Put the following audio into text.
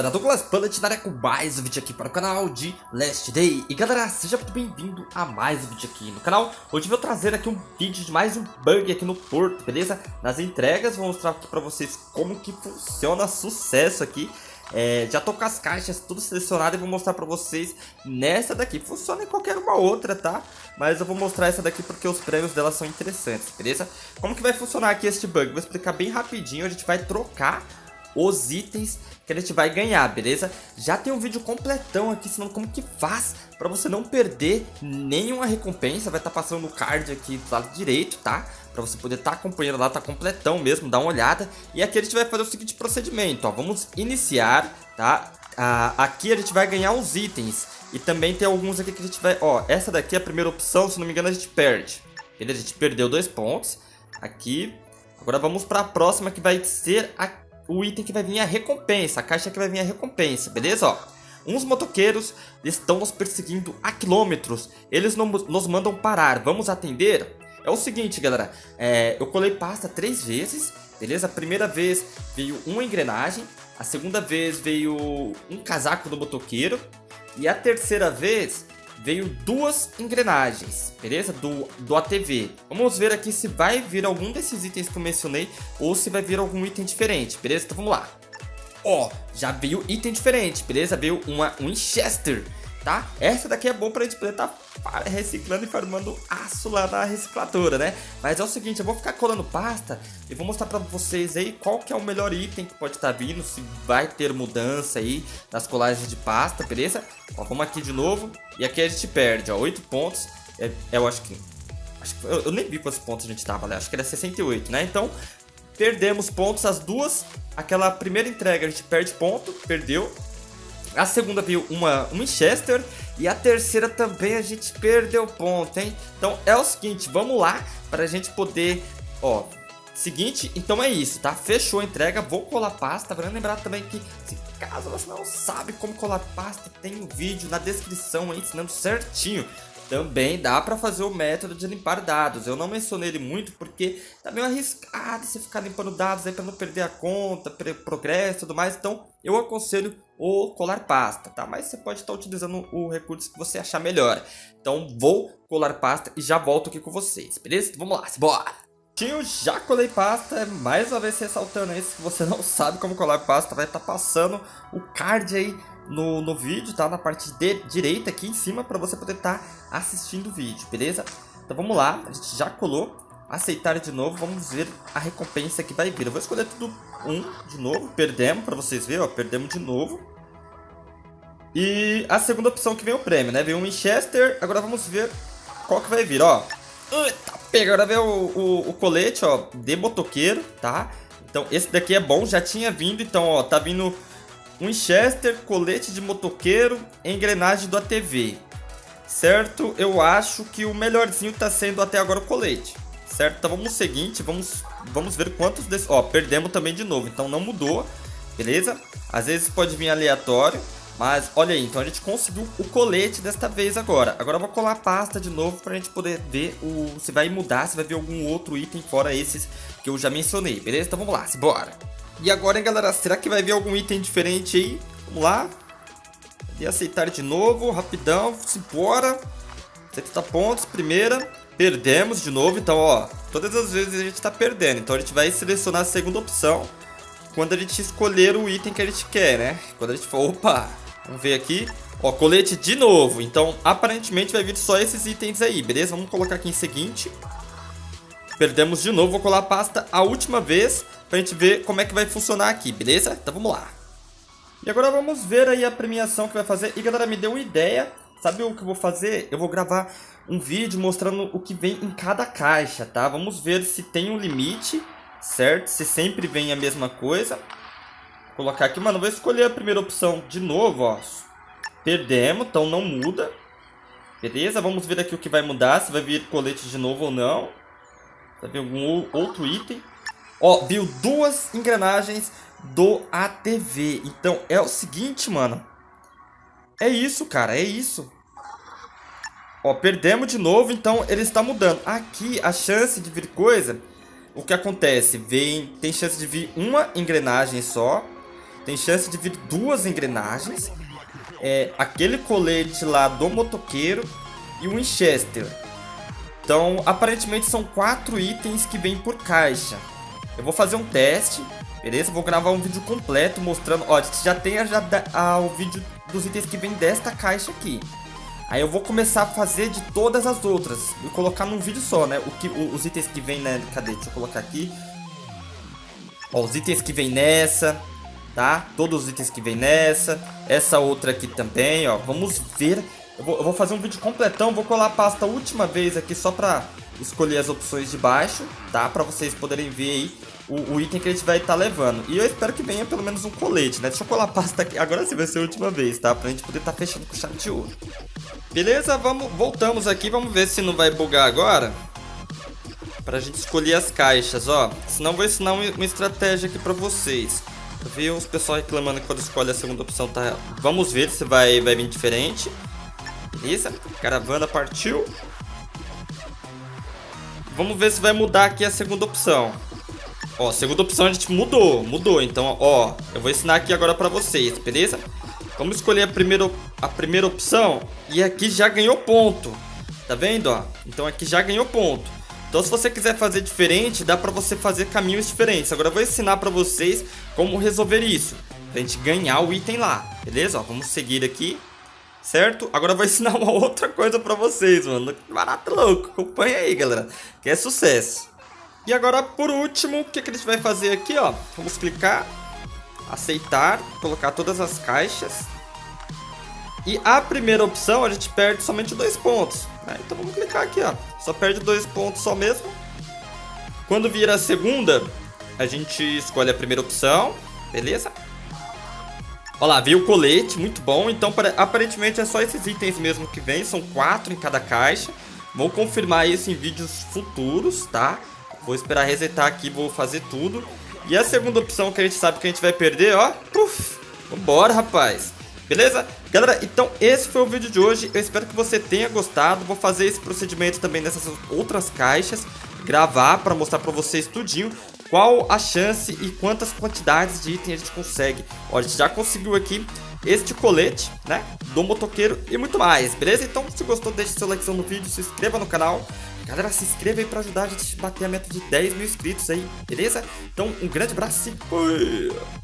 galera, Douglas Bullet na área com mais um vídeo aqui para o canal de Last Day. E galera, seja muito bem-vindo a mais um vídeo aqui no canal. Hoje eu vou trazer aqui um vídeo de mais um bug aqui no porto, beleza? Nas entregas, vou mostrar aqui para vocês como que funciona sucesso aqui. Já tô com as caixas tudo selecionado e vou mostrar pra vocês nessa daqui. Funciona em qualquer uma outra, tá? Mas eu vou mostrar essa daqui porque os prêmios dela são interessantes, beleza? Como que vai funcionar aqui este bug? Vou explicar bem rapidinho. A gente vai trocar os itens que a gente vai ganhar, beleza? Já tem um vídeo completão aqui ensinando como que faz pra você não perder nenhuma recompensa. Vai estar passando no card aqui do lado direito, tá? Pra você poder estar acompanhando lá, tá completão mesmo, dá uma olhada. E aqui a gente vai fazer o seguinte procedimento, ó. Vamos iniciar, tá? Aqui a gente vai ganhar os itens. E também tem alguns aqui que a gente vai... Ó, essa daqui é a primeira opção, se não me engano a gente perde. Beleza? A gente perdeu 2 pontos. Aqui. Agora vamos pra próxima que vai ser o item que vai vir a recompensa. A caixa que vai vir a recompensa, beleza? Ó. Uns motoqueiros estão nos perseguindo há quilômetros. Eles nos mandam parar. Vamos atender? É o seguinte, galera, eu colei pasta 3 vezes, beleza? A primeira vez veio uma engrenagem, a segunda vez veio um casaco do motoqueiro e a terceira vez veio 2 engrenagens, beleza? Do ATV. Vamos ver aqui se vai vir algum desses itens que eu mencionei ou se vai vir algum item diferente, beleza? Então vamos lá. Ó, já veio item diferente, beleza? Veio uma Winchester, tá? Essa daqui é bom pra gente poder estar reciclando e farmando aço lá na recicladora, né? Mas é o seguinte, eu vou ficar colando pasta e vou mostrar pra vocês aí qual que é o melhor item que pode estar vindo, se vai ter mudança aí nas colagens de pasta, beleza? Ó, vamos aqui de novo e aqui a gente perde, ó, 8 pontos. Eu acho que eu nem vi quantos pontos a gente tava, né? Acho que era 68, né? Então, perdemos pontos, as duas. Aquela primeira entrega a gente perde ponto, perdeu. A segunda veio uma Winchester e a terceira também a gente perdeu ponto, hein? Então é o seguinte, vamos lá pra gente poder, ó, seguinte, então é isso, tá? Fechou a entrega, vou colar pasta, vale lembrar também que, se caso você não sabe como colar pasta, tem um vídeo na descrição aí ensinando certinho. Também dá pra fazer o método de limpar dados. Eu não mencionei ele muito porque tá meio arriscado você ficar limpando dados aí pra não perder a conta, progresso e tudo mais. Então eu aconselho o colar pasta, tá? Mas você pode estar utilizando o recurso que você achar melhor. Então vou colar pasta e já volto aqui com vocês, beleza? Então, vamos lá, bora! Eu já colei pasta, mais uma vez ressaltando aí, se você não sabe como colar pasta, vai estar passando o card aí no vídeo, tá? Na parte direita aqui em cima, para você poder estar assistindo o vídeo, beleza? Então vamos lá, a gente já colou, aceitar de novo, vamos ver a recompensa que vai vir. Eu vou escolher tudo de novo, perdemos, para vocês verem, ó, perdemos de novo. E a segunda opção que vem o prêmio, né? Veio um Winchester, agora vamos ver qual que vai vir, ó. Eita, pega, agora veio o colete, ó, de motoqueiro, tá? Então esse daqui é bom, já tinha vindo, então, ó, tá vindo Winchester, colete de motoqueiro, engrenagem do ATV. Certo? Eu acho que o melhorzinho tá sendo até agora o colete. Certo? Então vamos no seguinte, vamos ver quantos desses... Ó, perdemos também de novo, então não mudou, beleza? Às vezes pode vir aleatório, mas olha aí, então a gente conseguiu o colete desta vez agora. Agora eu vou colar a pasta de novo pra gente poder ver se vai mudar, se vai vir algum outro item fora esses que eu já mencionei, beleza? Então vamos lá, bora! E agora, hein, galera, será que vai vir algum item diferente aí? Vamos lá. E aceitar de novo, rapidão, simbora. 70 pontos, primeira. Perdemos de novo, então, ó, todas as vezes a gente tá perdendo. Então a gente vai selecionar a segunda opção quando a gente escolher o item que a gente quer, né? Quando a gente for, opa, vamos ver aqui. Ó, colete de novo. Então, aparentemente vai vir só esses itens aí, beleza? Vamos colocar aqui em seguinte. Perdemos de novo, vou colar a pasta a última vez pra gente ver como é que vai funcionar aqui, beleza? Então vamos lá. E agora vamos ver aí a premiação que vai fazer. E galera, me deu uma ideia. Sabe o que eu vou fazer? Eu vou gravar um vídeo mostrando o que vem em cada caixa, tá? Vamos ver se tem um limite, certo? Se sempre vem a mesma coisa. Vou colocar aqui, mano, vou escolher a primeira opção de novo, ó. Perdemos, então não muda. Beleza? Vamos ver aqui o que vai mudar, se vai vir colete de novo ou não. Vai vir algum outro item. Ó, viu 2 engrenagens do ATV. Então é o seguinte, mano. É isso, cara, é isso. Ó, perdemos de novo, então ele está mudando. Aqui a chance de vir coisa, o que acontece? Tem chance de vir uma engrenagem só. tem chance de vir 2 engrenagens, aquele colete lá do motoqueiro e o Winchester. Então, aparentemente são 4 itens que vêm por caixa. Eu vou fazer um teste, beleza? Vou gravar um vídeo completo mostrando... Ó, já tem o vídeo dos itens que vem desta caixa aqui. Aí eu vou começar a fazer de todas as outras e colocar num vídeo só, né? Os itens que vem, né? Cadê? Deixa eu colocar aqui. Ó, os itens que vem nessa, tá? Todos os itens que vem nessa. Essa outra aqui também, ó. Vamos ver... Eu vou fazer um vídeo completão, vou colar a pasta a última vez aqui só pra escolher as opções de baixo, tá? Pra vocês poderem ver aí o item que a gente vai estar levando. E eu espero que venha pelo menos um colete, né? Deixa eu colar a pasta aqui, agora sim vai ser a última vez, tá? Pra gente poder estar fechando com chave de ouro. Beleza, voltamos aqui, vamos ver se não vai bugar agora. Pra gente escolher as caixas, ó. Senão eu vou ensinar uma estratégia aqui pra vocês. Eu vi os pessoal reclamando que quando escolhe a segunda opção tá... Vamos ver se vai vir diferente. Beleza, caravana partiu. Vamos ver se vai mudar aqui a segunda opção. Ó, a segunda opção a gente mudou. Então, ó, eu vou ensinar aqui agora pra vocês, beleza? Vamos escolher a primeira opção. E aqui já ganhou ponto. Tá vendo, ó? Então aqui já ganhou ponto. Então se você quiser fazer diferente, dá pra você fazer caminhos diferentes. Agora eu vou ensinar pra vocês como resolver isso, pra gente ganhar o item lá, beleza? Ó, vamos seguir aqui. Certo? Agora eu vou ensinar uma outra coisa pra vocês, mano. Que barato louco. Acompanha aí, galera. Que é sucesso. E agora, por último, o que a gente vai fazer aqui, ó? Vamos clicar. Aceitar. Colocar todas as caixas. E a primeira opção, a gente perde somente 2 pontos. Então vamos clicar aqui, ó. Só perde 2 pontos só mesmo. Quando vir a segunda, a gente escolhe a primeira opção. Beleza? Olha lá, veio o colete, muito bom. Então, aparentemente é só esses itens mesmo que vem. São 4 em cada caixa. Vou confirmar isso em vídeos futuros, tá? Vou esperar resetar aqui, vou fazer tudo. E a segunda opção que a gente sabe que a gente vai perder, ó. Puf! Vambora, rapaz! Beleza? Galera, então esse foi o vídeo de hoje. Eu espero que você tenha gostado. Vou fazer esse procedimento também nessas outras caixas. Gravar para mostrar para vocês tudinho qual a chance e quantas quantidades de item a gente consegue. Ó, a gente já conseguiu aqui este colete, né, do motoqueiro e muito mais, beleza? Então se gostou, deixe seu like no vídeo, se inscreva no canal. Galera, se inscreva aí para ajudar a gente a bater a meta de 10 mil inscritos aí, beleza? Então um grande abraço e fui!